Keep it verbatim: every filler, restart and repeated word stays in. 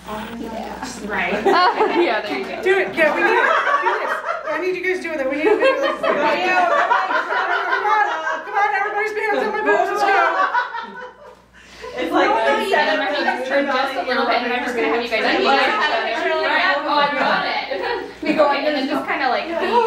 Yeah. Right. Yeah, there you go. Do it. Yeah, we need it. Do this. I need you guys doing that. We need a video like come on, come on, everybody's hands on my boobs. Let's go. It's like No, those yeah, seven I'm gonna minutes turn turn just a little bit, and I'm just gonna have you guys Yeah. look at each other. Yeah. Right. Oh, I got it. We go in and then just kind of like.